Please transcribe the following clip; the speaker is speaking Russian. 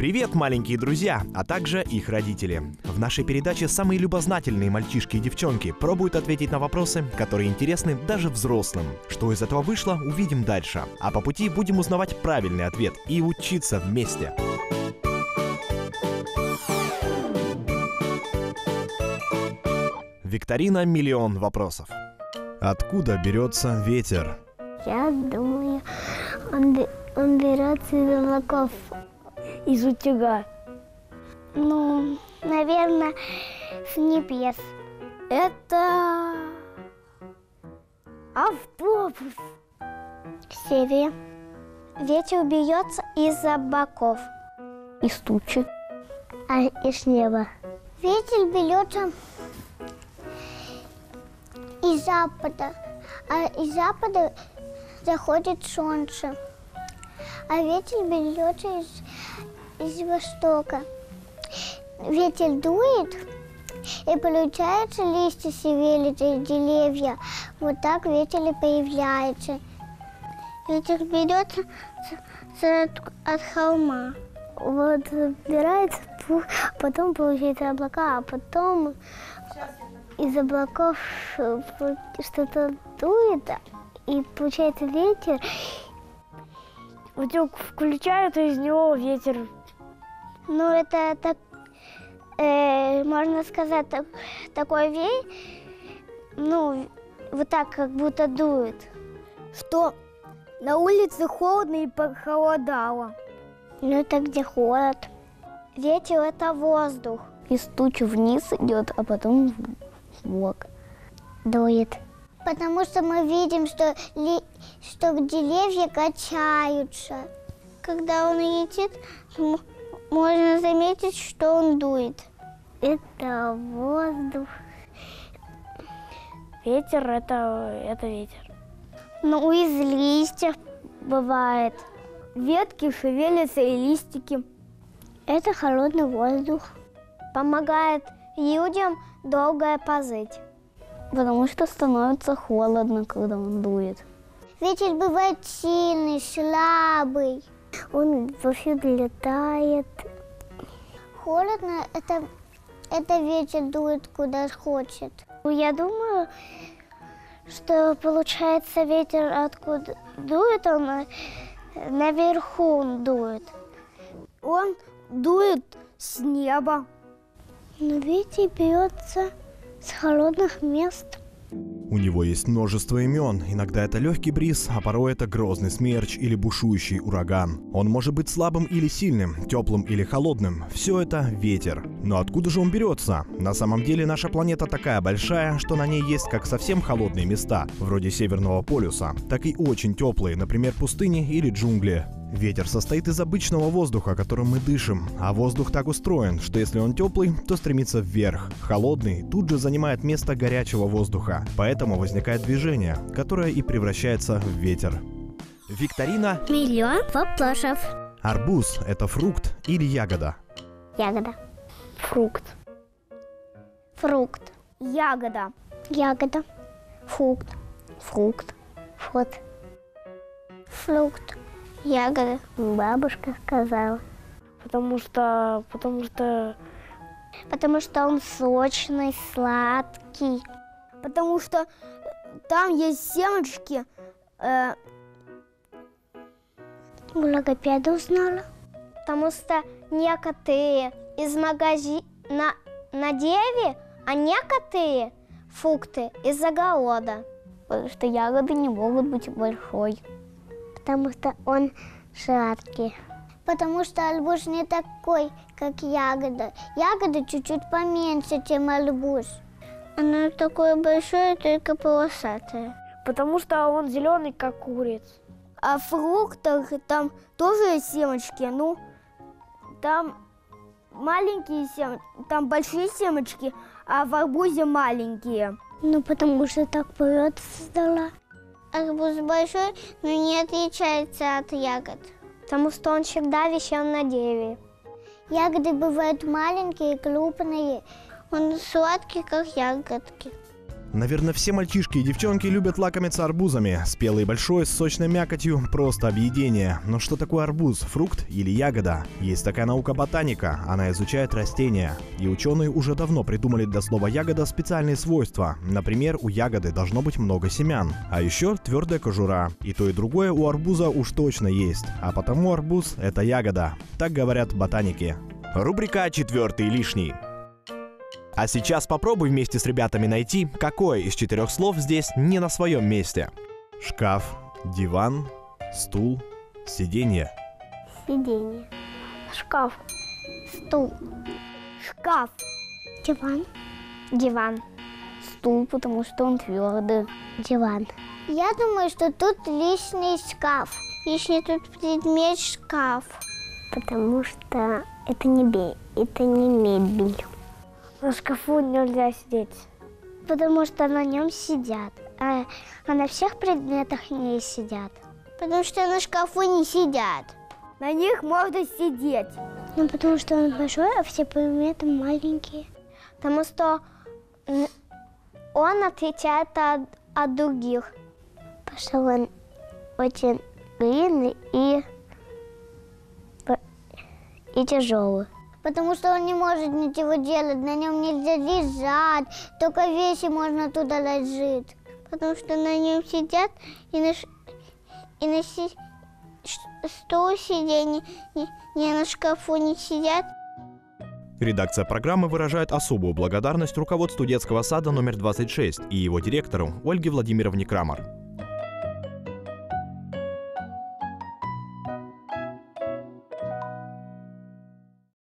Привет, маленькие друзья, а также их родители. В нашей передаче самые любознательные мальчишки и девчонки пробуют ответить на вопросы, которые интересны даже взрослым. Что из этого вышло, увидим дальше. А по пути будем узнавать правильный ответ и учиться вместе. Викторина «Миллион вопросов». Откуда берется ветер? Я думаю, он берется из облаков. Из утюга. Ну, наверное, с небес. Это автобус. С севера. Ветер берется из облаков. Из тучи. А из неба. Ветер берется из запада. А из запада заходит солнце. А ветер берется из востока. Ветер дует, и получается листья шевелятся, деревья. Вот так ветер и появляется. Ветер берется от холма. Вот собирается, потом получается облака, а потом из облаков что-то дует, и получается ветер. Утюг включают, и из него ветер. Ну, это так, можно сказать, такой вей, ну, вот так, как будто дует. Что на улице холодно и похолодало. Ну, это где холод. Ветер – это воздух. Из тучи вниз идет, а потом в бок дует. Потому что мы видим, что деревья качаются. Когда он летит, можно заметить, что он дует. Это воздух. Ветер – это ветер. Ну, из листьев бывает. Ветки шевелятся и листики. Это холодный воздух. Помогает людям долго позыть. Потому что становится холодно, когда он дует. Ветер бывает сильный, слабый. Он повсюду летает. Холодно, это ветер дует куда хочет. Я думаю, что получается ветер откуда дует, он наверху дует. Он дует с неба. Но ветер берется с холодных мест. У него есть множество имен. Иногда это легкий бриз, а порой это грозный смерч или бушующий ураган. Он может быть слабым или сильным, теплым или холодным. Все это ветер. Но откуда же он берется? На самом деле наша планета такая большая, что на ней есть как совсем холодные места, вроде Северного полюса, так и очень теплые, например, пустыни или джунгли. Ветер состоит из обычного воздуха, которым мы дышим, а воздух так устроен, что если он теплый, то стремится вверх. Холодный тут же занимает место горячего воздуха, поэтому возникает движение, которое и превращается в ветер. Викторина «Миллион вопросов». Арбуз – это фрукт или ягода? Ягода. Фрукт. Фрукт. Ягода. Ягода. Фрукт. Фрукт. Фрукт. Фрукт. Ягода. Бабушка сказала. Потому что он сочный, сладкий. Потому что там есть семечки. Логопеда узнала. Потому что некоторые из магазина на дереве, а некоторые фрукты из огорода. Потому что ягоды не могут быть большой. Потому что он сладкий. Потому что арбуз не такой, как ягода. Ягода чуть-чуть поменьше, чем арбуз. Оно такое большое, только полосатое. Потому что он зеленый, как курица. А в фруктах там тоже есть семечки. Ну, там маленькие семечки, там большие семечки, а в арбузе маленькие. Ну, потому что так природа создала. Арбуз большой, но не отличается от ягод. Потому что он всегда висел на дереве. Ягоды бывают маленькие, крупные. Он сладкий, как ягодки. Наверное, все мальчишки и девчонки любят лакомиться арбузами. Спелый и большой, с сочной мякотью – просто объедение. Но что такое арбуз? Фрукт или ягода? Есть такая наука ботаника. Она изучает растения. И ученые уже давно придумали для слова ягода специальные свойства. Например, у ягоды должно быть много семян. А еще твердая кожура. И то, и другое у арбуза уж точно есть. А потому арбуз – это ягода. Так говорят ботаники. Рубрика «Четвертый лишний». А сейчас попробуй вместе с ребятами найти, какое из 4 слов здесь не на своем месте. Шкаф, диван, стул, сиденье. Сиденье. Шкаф. Стул. Шкаф. Диван. Диван. Стул, потому что он твердый. Диван. Я думаю, что тут лишний шкаф. Лишний тут предмет шкаф. Потому что это не мебель. На шкафу нельзя сидеть. Потому что на нем сидят. А на всех предметах не сидят. Потому что на шкафу не сидят. На них можно сидеть. Ну, потому что он большой, а все предметы маленькие. Потому что он отличает от других. Потому что он очень длинный и тяжелый. Потому что он не может ничего делать, на нем нельзя лежать, только вещи можно туда ложить. Потому что на нем сидят и на стол сидят, не на шкафу не сидят. Редакция программы выражает особую благодарность руководству детского сада номер 26 и его директору Ольге Владимировне Крамер.